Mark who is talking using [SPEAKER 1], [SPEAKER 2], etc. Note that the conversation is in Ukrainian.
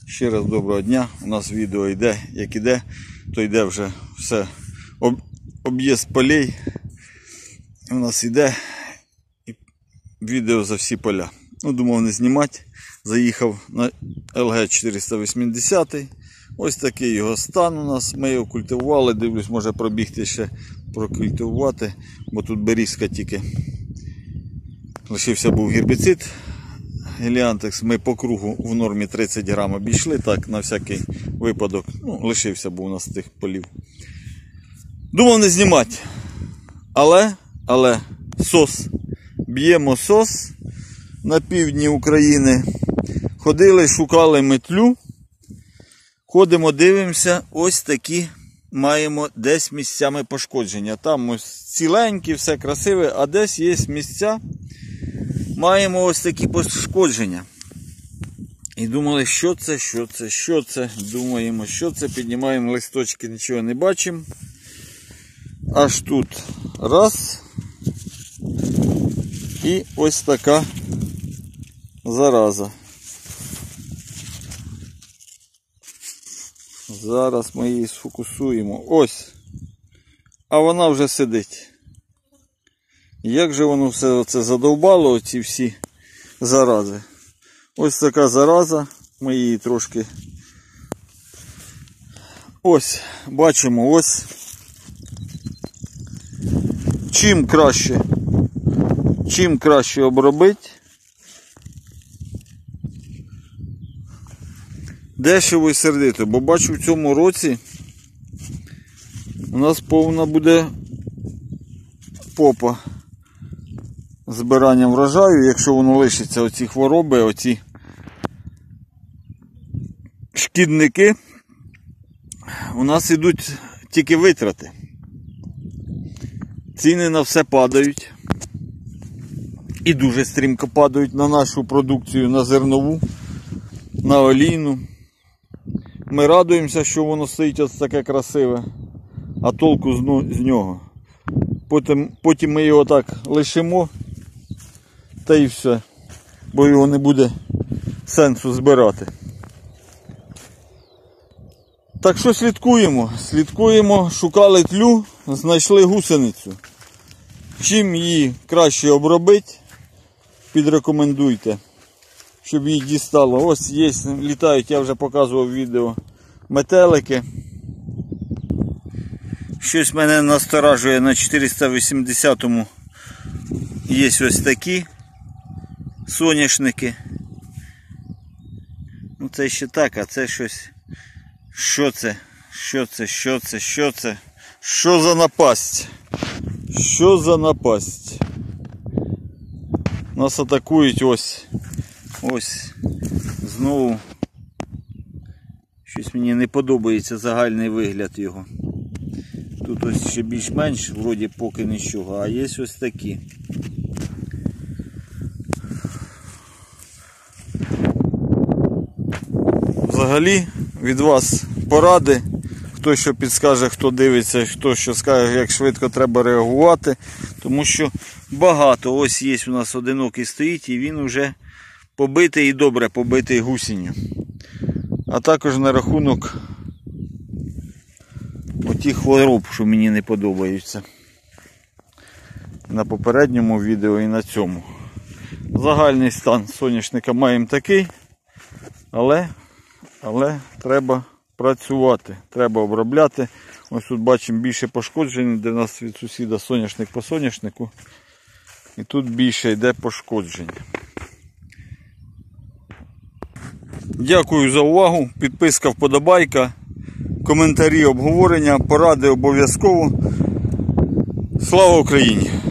[SPEAKER 1] Ще раз доброго дня. У нас відео йде, як іде, то йде вже все. Об'їзд полей. У нас йде відео за всі поля. Думав не знімати. Заїхав на LG 480. Ось такий його стан у нас. Ми його культивували. Дивлюсь, може пробігти ще прокультивувати, бо тут берізка тільки. Лишився був гербіцид. Геліантекс ми по кругу в нормі 30 грам обійшли, так, на всякий випадок. Лишився був у нас з тих полів. Думав не знімати. Але сос. Б'ємо сос на півдні України. Ходили, шукали метлю. Ходимо, дивимося, ось такі маємо десь місцями пошкодження. Там ось ціленькі, все красиве, а десь є місця. Маємо ось такі пошкодження. І думали, що це. Думаємо, що це. Піднімаємо листочки, нічого не бачимо. Аж тут раз. І ось така зараза. Зараз ми її сфокусуємо. Ось. А вона вже сидить. Як же воно все оце задовбало, оці всі зарази. Ось така зараза. Ми її трошки... Ось, бачимо, ось. Чим краще обробити. Дешево і сердито, бо бачу в цьому році у нас повна буде попа збиранням врожаю, якщо воно лишиться, оці хвороби, оці шкідники, у нас ідуть тільки витрати. Ціни на все падають. І дуже стрімко падають на нашу продукцію, на зернову, на олійну. Ми радуємося, що воно стоїть ось таке красиве, а толку з нього. Потім ми його так лишимо, та і все, бо його не буде сенсу збирати. Так що слідкуємо, шукали тлю, знайшли гусеницю. Чим її краще обробити, підрекомендуйте, щоб її дістало. Ось є, літають, я вже показував відео, метелики. Щось мене насторажує на 480-му. Є ось такі соняшники. Це ще так, а це щось. Що це? Що за напасть? Що за напасть? Нас атакують ось. Знову. Щось мені не подобається загальний вигляд його. Тут ось ще більш-менш, вроді поки нічого, а є ось такі. Взагалі від вас поради, хто що підскаже, хто дивиться, хто що скаже, як швидко треба реагувати. Тому що багато, ось є у нас одинокий стоїть і він вже побитий і добре побитий гусінню. А також на рахунок отих хвороб, що мені не подобаються. На попередньому відео і на цьому. Загальний стан соняшника маємо такий, але треба працювати, треба обробляти. Ось тут бачимо більше пошкоджень, де в нас від сусіда соняшник по соняшнику. І тут більше йде пошкоджень. Дякую за увагу, підписка, вподобайка, коментарі, обговорення, поради обов'язково. Слава Україні!